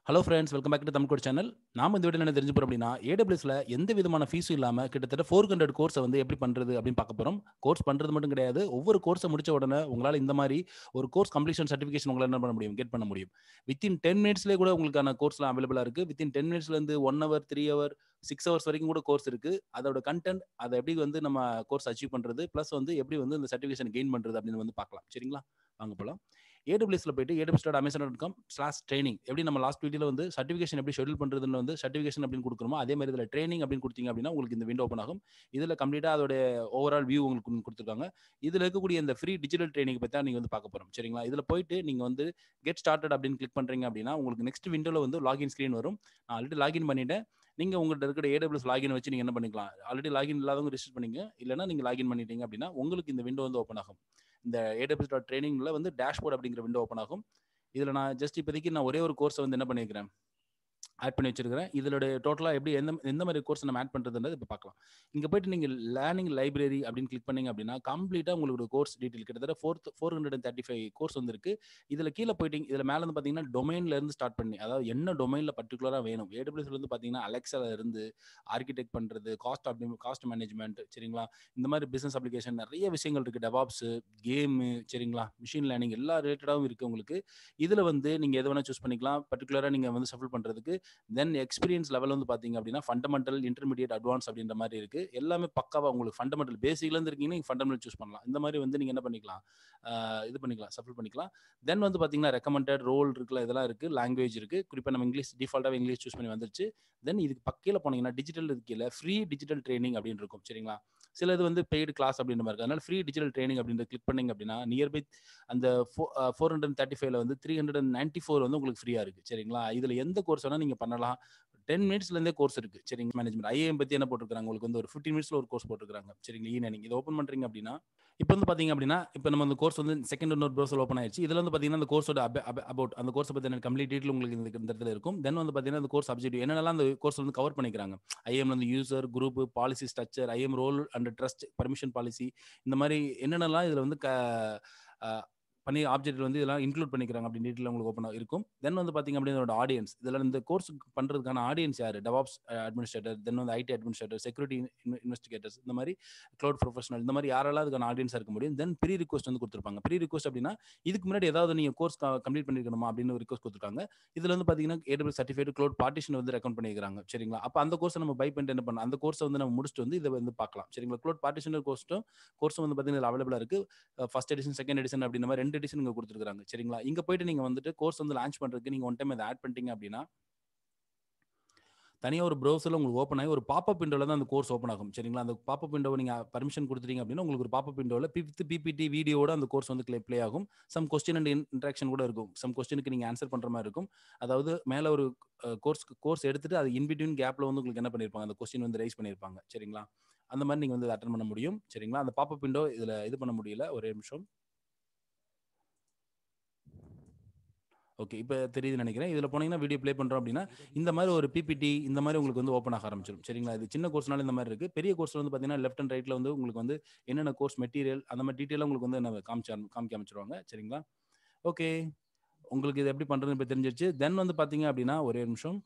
Hello friends, welcome back to Tamil code channel. நாம இந்த வீடியோல என்ன தெரிஞ்சுக்க போறோம் அப்படின்னா, AWSல எந்த விதமான ஃபீஸும் இல்லாம கிட்டத்தட்ட 400 கோர்ஸ வந்து எப்படி பண்றது அப்படின்னு பார்க்க போறோம். கோர்ஸ் பண்றது மட்டும் கிடையாது. ஒவ்வொரு கோர்ஸ முடிச்ச உடனே உங்களால இந்த மாரி ஒரு கோர்ஸ் கம்ப்ளீஷன் சர்டிஃபிகேஷன் உங்களால என்ன பண்ண முடியும்? கெட் பண்ண முடியும். வித்தின் 10 மினிட்ஸ்லயே கூட உங்களுக்கான கோர்ஸ்லாம் அவைலபிளா இருக்கு. வித்தின் 10 மினிட்ஸ்ல இருந்து 1 ஹவர், 3 ஹவர், 6 ஹவர்ஸ் வரைக்கும் கூட கோர்ஸ் இருக்கு. அதோட கன்டென்ட் அத எப்படி வந்து நம்ம கோர்ஸ் அச்சீவ் பண்றது, பிளஸ் வந்து எப்படி வந்து இந்த சர்டிஃபிகேஷன் கெயின் பண்றது அப்படின்னு வந்து பார்க்கலாம். சரிங்களா? வாங்க போலாம். AWSல போயிட்டு aws.amazon.com/training எப்படி நம்ம லாஸ்ட் வீடியோல வந்து சர்டிஃபிகேஷன் எப்படி ஷெட்யூல் பண்றதுன்னு வந்து சர்டிஃபிகேஷன் அப்படின்னு குடுக்குறோமோ, அதே மாரி இதுல ட்ரெய்னிங் அப்படின்னு குடுத்தீங்க அப்படின்னா, உங்களுக்கு இந்த விண்டோ ஓப்பன் ஆகும். இதுல கம்ப்ளீட்டா அதோட ஓவரால் வியூ உங்களுக்கு குடுத்துருக்காங்க. இதுல இருக்கக்கூடிய இந்த ஃப்ரீ டிஜிட்டல் ட்ரெய்னிங் பத்தி தான் நீங்க வந்து பார்க்க போறோம். சரிங்களா? இதுல போயிட்டு நீங்க வந்து கெட் ஸ்டார்டட் அப்படின்னு கிளிக் பண்றீங்க அப்படின்னா, உங்களுக்கு நெக்ஸ்ட் விண்டோல வந்து லாகின் ஸ்க்ரீன் வரும். நான் ஆல்ரெடி லாகின் பண்ணிட்டேன். நீங்க உங்கள்ட்ட இருக்கிற AWS லாகின் வச்சு நீங்க என்ன பண்ணிக்கலாம். ஆல்ரெடி லாகின் இல்லாதவங்க ரிஜிஸ்டர் பண்ணிக்கங்க. இல்லன்னா நீங்க லாகின் பண்ணிட்டீங்க அப்படின்னா, உங்களுக்கு இந்த விண்டோ வந்து ஓப்பன் ஆகும். இந்த AWS.trainingல வந்து டேஷ்போர்ட் அப்படிங்கிற விண்டோ ஓப்பன் ஆகும். இதுல நான் ஜஸ்ட் இப்போதைக்கு நான் ஒரே ஒரு கோர்ஸ வந்து என்ன பண்ணியிருக்கிறேன், ஆட் பண்ணி வச்சிருக்கிறேன். இதனுடைய டோட்டலா எப்படி எந்த எந்த மாரி கோர்ஸ் நம்ம ஆட் பண்றதுன்றது இப்ப பார்க்கலாம். இங்க போயிட்டு நீங்க லேர்னிங் லைப்ரரி அப்படின்னு கிளிக் பண்ணீங்க அப்படின்னா, கம்ப்ளீட்டா உங்களுக்கு கோர்ஸ் டீடைல் கிட்டத்தட்ட 435 கோர்ஸ் வந்து இருக்கு. இதுல கீழ போயிட்டீங்க இதுல மேல இருந்து பார்த்தீங்கன்னா, டொமைன்ல இருந்து ஸ்டார்ட் பண்ணி, அதாவது என்ன டொமைன்ல பர்ட்டிகுலரா வேணும். AWSல இருந்து பார்த்தீங்கன்னா, அலெக்ஸால இருந்து ஆர்க்கிடெக்ட் பண்றது, காஸ்ட் மேனேஜ்மென்ட் சரிங்களா? இந்த மாரி பிசினஸ் அப்ளிகேஷன் நெறைய விஷயங்கள் இருக்கு. டெவாப்ஸ், கேமு சரிங்களா? மெஷின் லேர்னிங் எல்லா ரிலேட்டடாவும் இருக்கு உங்களுக்கு. இதுல வந்து நீங்க எத வேணா சூஸ் பண்ணிக்கலாம். பர்ட்டிகுலரா நீங்க வந்து ஷஃபிள் பண்றதுக்கு. தென் எக்ஸ்பீரியன்ஸ் லெவல் வந்து பார்த்தீங்க அப்படின்னா, ஃபண்டமெண்டல், இன்டர்மீடியேட், அட்வான்ஸ் அப்படின்ற மாரி இருக்கு. எல்லாமே பக்காவா உங்களுக்கு ஃபண்டமெண்டல் பேசிக்ல இருந்து இருக்கீங்கன்னா, நீங்க ஃபண்டமெண்டல் சூஸ் பண்ணலாம். இந்த மாரி வந்து நீங்க என்ன பண்ணிக்கலாம், இது பண்ணிக்கலாம், ஷஃபிள் பண்ணிக்கலாம். தென் வந்து பார்த்தீங்கன்னா, ரெக்கமெண்டட் ரோல் இருக்குல்ல, இதெல்லாம் இருக்கு. லாங்குவேஜ் இருக்கு. குறிப்பா நம்ம இங்கிலீஷ் டிஃபால்ட்டாவே இங்கிலீஷ் சூஸ் பண்ணி வந்துருச்சு. தென் இதுக்கு கீழ போனீங்கன்னா, டிஜிட்டல் இருக்கு கீழ ஃப்ரீ டிஜிட்டல் ட்ரெய்னிங் அப்படின்னு இருக்கும். சரிங்களா? சில இது வந்து பெய்டு கிளாஸ் அப்படின்ற மாரி இருக்கு. அதனால ஃப்ரீ டிஜிட்டல் ட்ரெய்னிங் அப்படின்றத கிளிக் பண்ணீங்க அப்படின்னா, நியர் பை அந்த 435ல வந்து 394 வந்து உங்களுக்கு ஃப்ரீயா இருக்கு. சரிங்களா? இதுல எந்த கோர்ஸ் வேணா நீங்க பண்ணலாம். 10 மினிட்ஸ்ல இருந்தே கோர்ஸ் இருக்கு. சரிங்க. மேனேஜ்மென்ட் IAM பத்தி என்ன போட்டுருக்காங்க, உங்களுக்கு வந்து ஒரு 15 மினிட்ஸ்ல ஒரு கோர்ஸ் போட்டுருக்காங்க. சரிங்களா? ஈ-லேர்னிங் இத ஓப்பன் பண்றீங்க அப்படின்னா, இப்ப வந்து பார்த்தீங்க அப்படின்னா, இப்ப நம்ம அந்த கோர்ஸ் வந்து செகண்ட் இன்னொரு ப்ரௌசர் ஓப்பன் ஆயிருச்சு. இதுல வந்து பார்த்தீங்கன்னா, அந்த கோர்ஸோட அபௌட் அந்த கோர்ஸ பத்தின கம்ப்ளீட் டீடைல் உங்களுக்கு இந்த இடத்துல இருக்கும். தென் வந்து பார்த்தீங்கன்னா, அந்த கோர்ஸ் ஆப்ஜெக்டிவ் என்னென்னலாம் அந்த கோர்ஸ் வந்து கவர் பண்ணிக்கிறாங்க. IAM வந்து user, group, policy structure, IAM role and trust, permission policy இந்த மாரி என்னென்னலாம் இதுல வந்து அ பண்ணி ஆப்ஜெக்ட் வந்து இதெல்லாம் இன்க்ளூட் பண்ணிக்கிறாங்க அப்படின்னு டீடைல் உங்களுக்கு ஓப்பன் இருக்கும். தென் வந்து பார்த்தீங்க அப்படின்னா, இதோட ஆடியன்ஸ் இதுல இந்த கோர்ஸ் பண்றதுக்கான ஆடியன்ஸ் யாரு? டெவாப்ஸ் அட்மினிஸ்ட்ரேட்டர், தென் வந்து IT அட்மினிஸ்ட்ரேட்டர், செக்யூரிட்டி இன்வெஸ்டிகேட்டர்ஸ் இந்த மாரி கிளவுட் ப்ரொஃபஷனல் இந்த மாரி யாரெல்லாம் அதுக்கான ஆடியன்ஸா இருக்க முடியும். தென் ப்ரீ ரிக்வெஸ்ட் வந்து குடுத்திருப்பாங்க. ப்ரீ ரிக்வெஸ்ட் அப்படின்னா, இதுக்கு முன்னாடி ஏதாவது நீங்க கோர்ஸ் கம்ப்ளீட் பண்ணியிருக்கணுமா அப்படின்னு ஒரு ரிக்வெஸ்ட் குடுத்திருக்காங்க. இதுல வந்து பார்த்தீங்கன்னா, AWS சர்டிஃபைட் கிளவுட் பார்ட்டிஷன் வந்து ரெக்கமெண்ட் பண்ணியிருக்காங்க. சரிங்களா? அப்ப அந்த கோர்ஸ நம்ம பை பண்ணிட்டு என்ன பண்ணலாம், அந்த கோர்ஸ வந்து நம்ம முடிச்சுட்டு வந்து இத வந்து பார்க்கலாம். சரிங்களா? கிளவுட் பார்ட்டிஷனர் கோர்ஸும் வந்து பார்த்தீங்கன்னா, இதுல அவைலபிளா இருக்கு. ஃபர்ஸ்ட் எடிஷன், செகண்ட் எடிஷன் அப்படின்ற மாரி 2 எடிஷன் இங்க குடுத்துருக்காங்க. சரிங்களா? இங்க போயிட்டு நீங்க வந்துட்டு கோர்ஸ் வந்து லான்ச் பண்றதுக்கு நீங்க ஒன் டைம் இத ஆட் பண்ணிட்டீங்க அப்படின்னா, தனியா ஒரு ப்ரௌசர்ல உங்களுக்கு ஓப்பன் ஆகி ஒரு பாப்அப் விண்டோல தான் அந்த கோர்ஸ் ஓப்பன் ஆகும். சரிங்களா? அந்த பாப்அப் விண்டோவ நீங்க பெர்மிஷன் குடுத்துட்டீங்க அப்படின்னா, உங்களுக்கு ஒரு பாப்அப் விண்டோல வித் பிபிடி வீடியோவோட அந்த கோர்ஸ் வந்து ப்ளே ஆகும். சம் கொஸ்டின் அண்ட் இன்டராக்ஷன் கூட இருக்கும். சம் கொஸ்டினுக்கு நீங்க ஆன்சர் பண்ற மாரி இருக்கும். அதாவது மேல ஒரு கோர்ஸ் எடுத்துட்டு அது இன் பிட்வீன் கேப்ல வந்து உங்களுக்கு என்ன பண்ணியிருப்பாங்க, அந்த கொஸ்டின் வந்து ரைஸ் பண்ணியிருப்பாங்க. சரிங்களா? அந்த மாரி நீங்க வந்து அட்டெண்ட் பண்ண முடியும். சரிங்களா? அந்த பாப்அப் விண்டோ இதுல இது பண்ண முடியல. ஒரே நிமிஷம். ஓகே. இப்ப தெரியுதுன்னு நெனைக்கிறேன். இதுல போனீங்கன்னா வீடியோ ப்ளே பண்றோம் அப்டின்னா, இந்த மாரி ஒரு பிபிடி இந்த மாரி உங்களுக்கு வந்து ஓப்பன் ஆக ஆரம்பிச்சுரும். சரிங்களா? இது சின்ன கோர்ஸ்னால இந்த மாரி இருக்கு. பெரிய கோர்ஸ்ல வந்து பார்த்தீங்கன்னா, லெஃப்ட் அண்ட் ரைட்ல வந்து உங்களுக்கு வந்து என்னென்ன கோர்ஸ் மெட்டீரியல் அந்த மாரி டீட்டெயிலா உங்களுக்கு வந்து காமிக்க ஆரம்பிச்சுருவாங்க. சரிங்களா? ஓகே. உங்களுக்கு இது எப்படி பண்றதுன்னு இப்ப தெரிஞ்சிருச்சு. தென் வந்து பார்த்தீங்க அப்டின்னா, ஒரே ஒரு நிமிஷம்.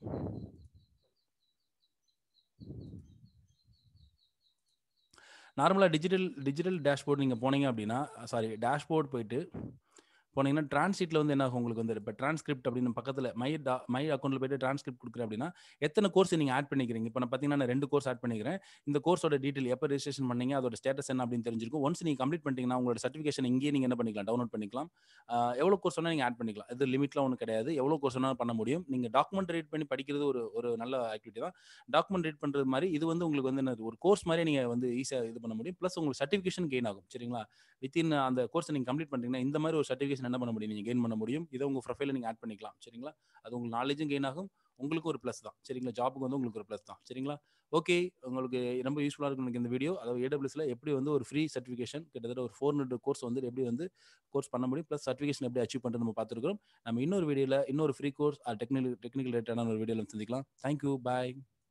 நார்மலா டிஜிட்டல் டேஷ்போர்ட் நீங்க போனீங்க அப்டின்னா, டேஷ்போர்ட் போயிட்டு போனீங்கன்னா, டிரான்சிட்ல வந்து என்ன ஆகும் உங்களுக்கு வந்து இப்ப டிரான்ஸ்கிரிப்ட் அப்படின்னு பக்கத்துல மை அக்கவுண்ட்ல போயிட்டு டிரான்ஸ்கிரிப்ட் குடுக்குறேன் அப்படின்னா, எத்தன கோர்ஸ் நீங்க ஆட் பண்ணிக்கிறீங்க. இப்ப நான் பார்த்தீங்கன்னா, நான் 2 கோர்ஸ் ஆட் பண்ணிக்கிறேன். இந்த கோர்ஸோட டீட்டெயில் எப்ப ரெஜிஸ்ட்ரேஷன் பண்ணீங்க, அதோட ஸ்டேட்டஸ் என்ன அப்படின்னு தெரிஞ்சிருக்கும். ஒன்ஸ் நீங்க கம்ப்ளீட் பண்ணிட்டீங்கன்னா, உங்களோட சர்டிஃபிகேஷன் இங்கேயே நீங்க என்ன பண்ணிக்கலாம், டவுன்லோட் பண்ணிக்கலாம். எவ்வளோ கோர்ஸ் வேணா நீங்க ஆட் பண்ணிக்கலாம். இது லிமிட்லாம் ஒண்ணும் கிடையாது. எவ்வளோ கோர்ஸ் வேணாலும் பண்ண முடியும். நீங்க டாக்குமெண்ட் ரீட் பண்ணி படிக்கிறது ஒரு ஒரு நல்ல ஆக்டிவிட்டி தான். டாக்குமெண்ட் ரீட் பண்றது மாரி, இது வந்து உங்களுக்கு வந்து என்னது ஒரு கோர்ஸ் மாரியே நீங்க வந்து ஈஸியா இது பண்ண முடியும். பிளஸ் உங்களுக்கு சர்டிஃபிகேஷன் கெயின் ஆகும். சரிங்களா? வித்தின் அந்த கோர்ஸ நீங்க கம்ப்ளீட் பண்ணிட்டீங்கன்னா, இந்த மாரி ஒரு சர்டிஃபிகேஷன் என்ன பண்ண முடியும், நீங்க கெயின் பண்ண முடியும். இத உங்க ப்ரொஃபைல்ல நீங்க ஆட் பண்ணிக்கலாம். சரிங்களா? அது உங்க நாலேட்ஜும் கெயின் ஆகும். உங்களுக்கும் ஒரு பிளஸ் தான். சரிங்களா? ஜாப்க்கு வந்து உங்களுக்கு ஒரு பிளஸ் தான். சரிங்களா? ஓகே. உங்களுக்கு ரொம்ப யூஸ்ஃபுல்லா இருக்கும் எனக்கு இந்த வீடியோ. அதாவது AWSல எப்படி வந்து ஒரு ஃப்ரீ சர்டிஃபிகேஷன் கிட்டத்தட்ட ஒரு 400 கோர்ஸ் வந்து எப்படி வந்து கோர்ஸ் பண்ண முடியும். பிளஸ் சர்டிஃபிகேஷன் எப்படி அச்சீவ் பண்றது நம்ம பார்த்துருக்கிறோம். நம்ம இன்னொரு வீடியோல இன்னொரு ஃப்ரீ கோர்ஸ் டெக்னிக்கல் ரிலேட்டடான ஒரு வீடியோல சந்திக்கலாம். Thank you. பாய்.